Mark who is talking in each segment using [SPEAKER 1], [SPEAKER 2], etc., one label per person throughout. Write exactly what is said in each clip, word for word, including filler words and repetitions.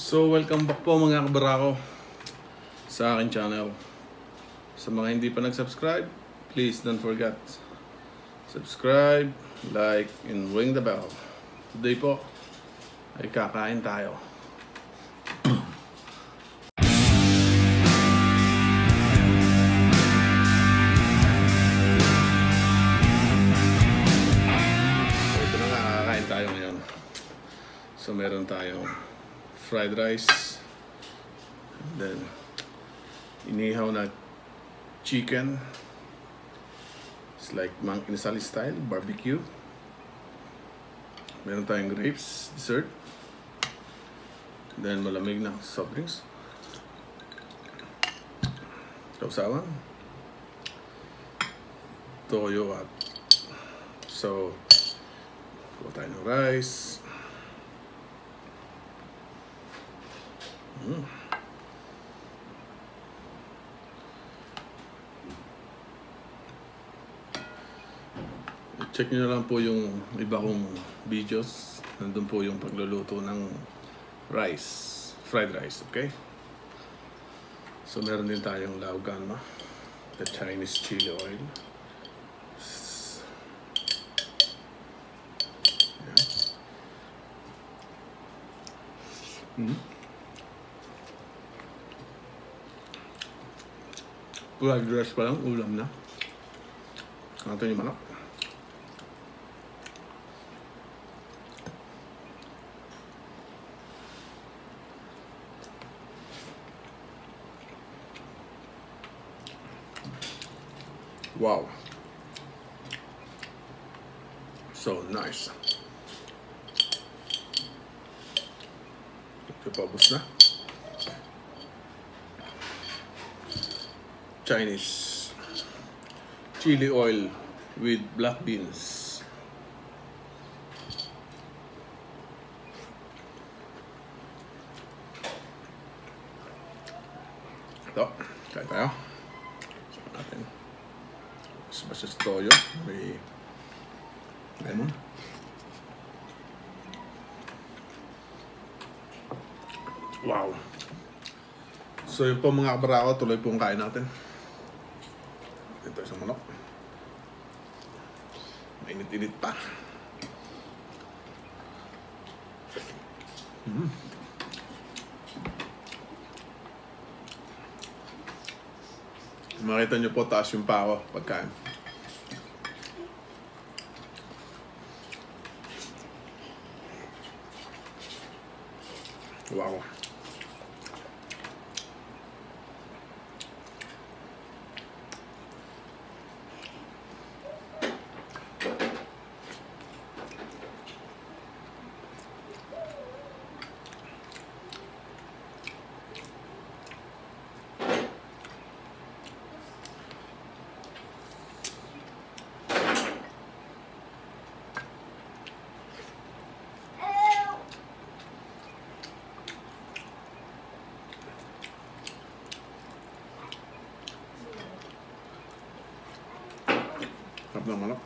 [SPEAKER 1] So, welcome back po mga kabarako sa akin channel. Sa mga hindi pa nag-subscribe, please don't forget subscribe, like, and ring the bell. Today po ay kakain tayo. So, ito na nga, kakain tayo ngayon. So, meron tayong fried rice, and then inihaw na chicken. It's like Mang Inasal style barbecue. Meron tayong grapes dessert, and then malamig na soft drinks, sausawan, toyo at so kuha tayo ng rice. Mm. Check nyo na lang po yung iba kong videos. Nandun po yung pagluluto ng rice, fried rice, okay? So meron din tayong laugan, the Chinese chili oil. Yeah. Mm. Fried rice pa lang, ulam na. Ito yung manok. Wow. So nice. Kapabos na. Chinese chili oil with black beans. Ito, kain tayo. Saan natin? Basta sa toyo, may lemon. Wow. So yun po mga kabarako, tuloy pong kain natin. Ito isang manok. Mainit-init pa. Mm. Makita nyo po, taas yung pako pagkain. Wow. Sarap ng manok.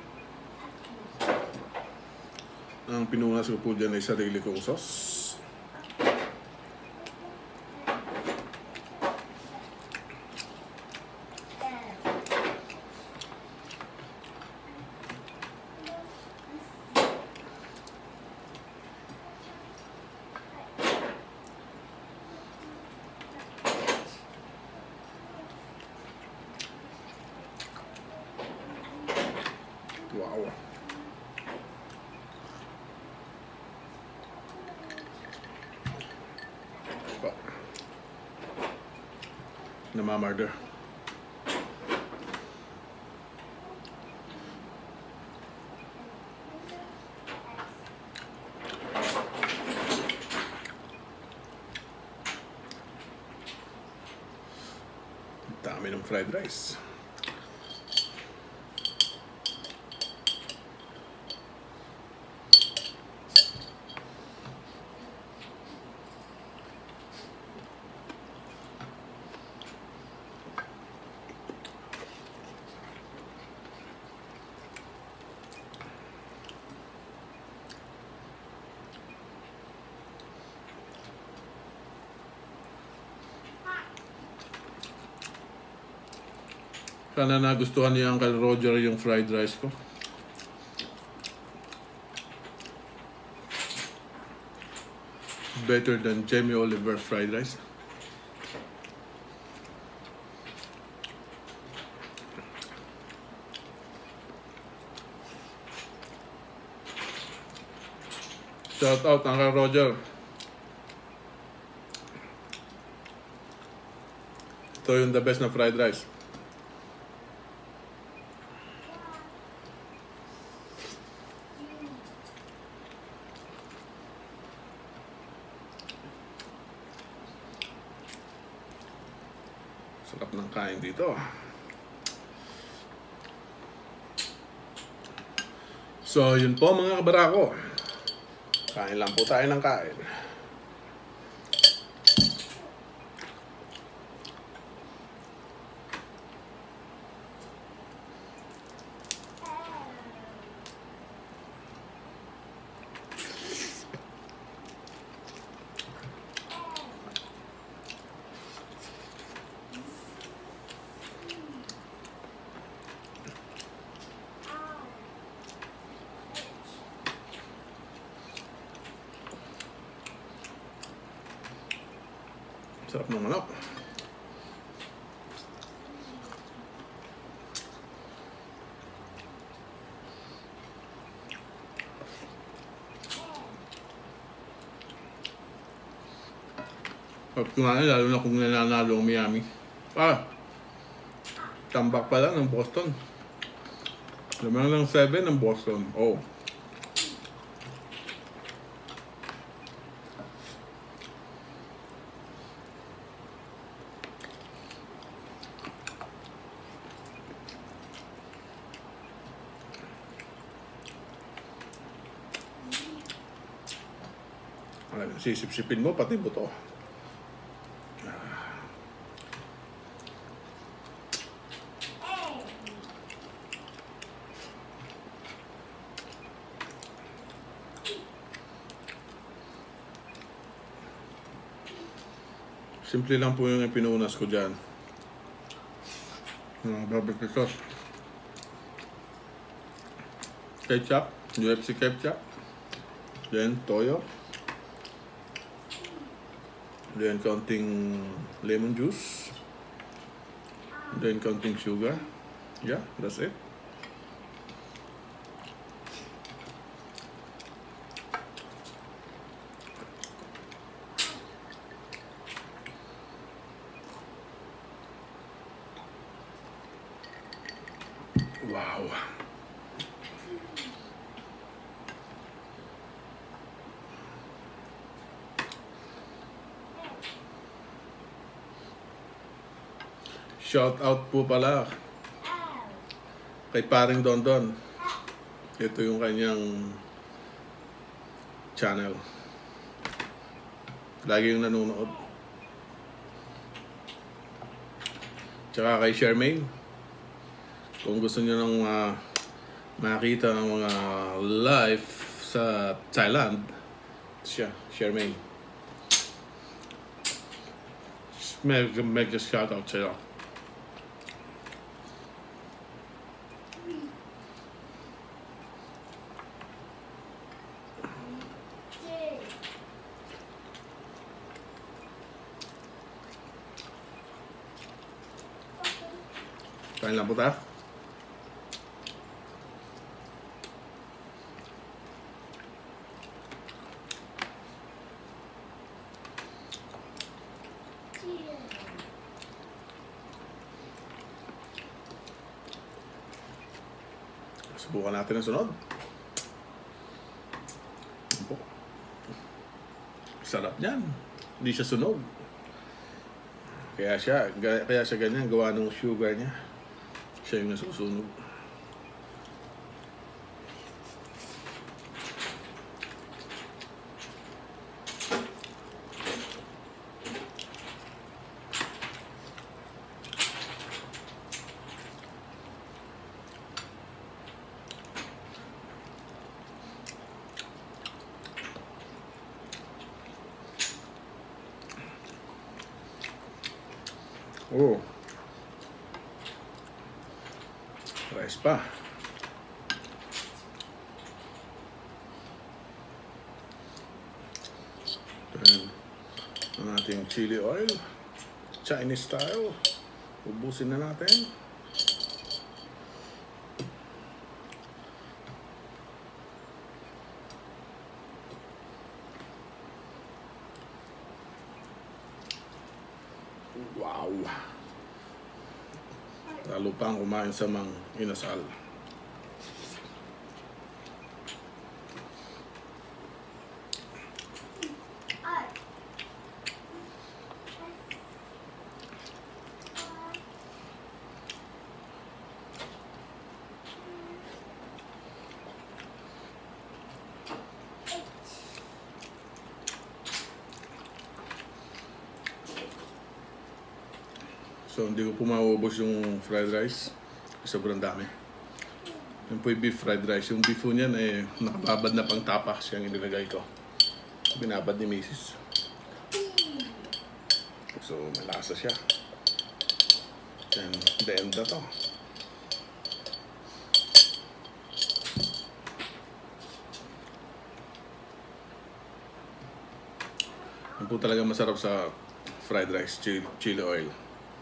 [SPEAKER 1] Ang pinunas ko po dyan ay sarili kong sauce. Wow. Oh. Namamarder. Dami ng fried rice. Sana nagustuhan ni Uncle Roger yung fried rice ko. Better than Jamie Oliver fried rice. Shout out Uncle Roger. Ito yung the best na fried rice. Sarap ng kain dito. So, yun po mga kabarako. Kain lang po tayo ng kain. Sarap ng manok. Sarap kumain, lalo na kung nananalo ang Miami. Ah! Tambak pa lang ng Boston. Lamang ng seven ng Boston. Oh. Sisip-sipin mo pati buto. Simple lang po yung pinunas ko dyan. Yung barbecue sauce. Ketchup, U F C ketchup. Then toyo. Then counting lemon juice. Then counting sugar. Yeah, that's it. Wow. Shout out po pala kay paring Dondon. Ito yung kanyang channel. Lagi yung nanonood. Tsaka kay Charmaine. Kung gusto niyo nang uh, makita ng mga live sa Thailand, siya, Charmaine. Mega, mega shout out sa'yo. Kain lang po tayo. Subukan natin ang sunod. Sarap niyan. Hindi siya sunog. Kaya siya, kaya siya ganyan, gawa ng sugar niya. Siya yung nasusunog. Oh. Rice pa. Then, ang ating chili oil. Chinese style. Ubusin na natin. Wow! Lalo pang kumain sa mga inasal. So hindi ko po mauubos yung fried rice. Sobrang dami. Yung po yung beef fried rice. Yung beef po niyan eh nakababad na pang tapa siyang inilagay ko. Binabad ni Missus So malasa siya. And the end na to. Yan po talaga masarap sa fried rice, chili, chili oil.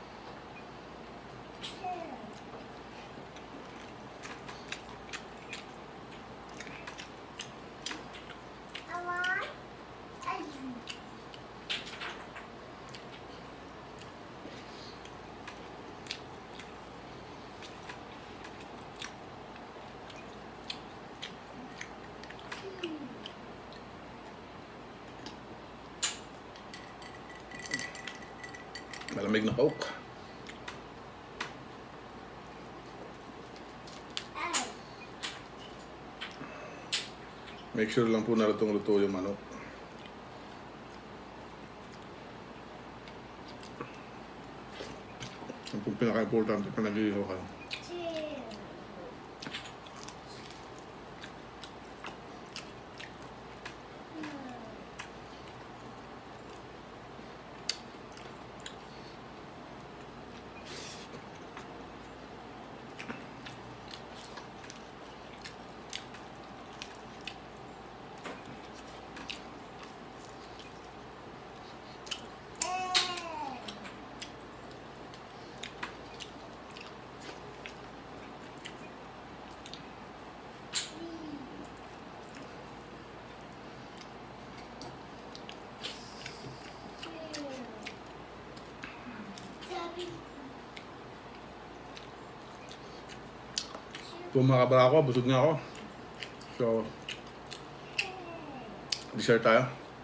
[SPEAKER 1] Malamig na Coke. Make sure lang po na lutong-luto yung manok. Ang po pinaka-importante pa nag-iihaw kayo. Kung makabara ako, busog na ako. So, dessert tayo.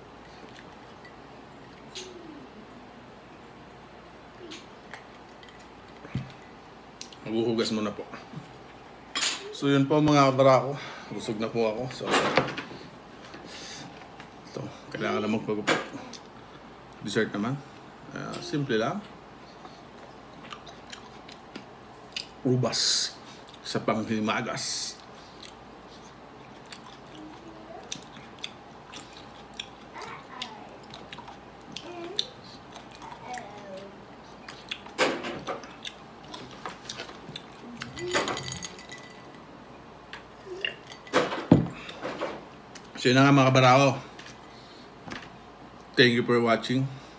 [SPEAKER 1] Maghuhugas muna po. So yun po mga kabara ko. Busog na po ako. So, ito, kailangan na magpagupit. Dessert naman. Uh, simple lang. Ubas sa panghimagas. So yun na nga mga kabarako. Thank you for watching.